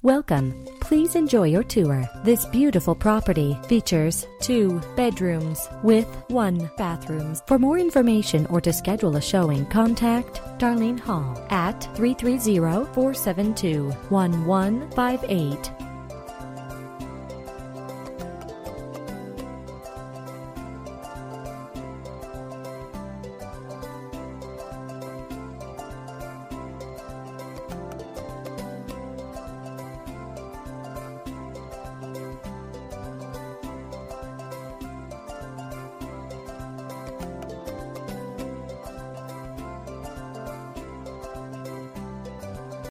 Welcome. Please enjoy your tour. This beautiful property features 2 bedrooms with 1 bathroom. For more information or to schedule a showing, contact Darlene Hall at 330-472-1158.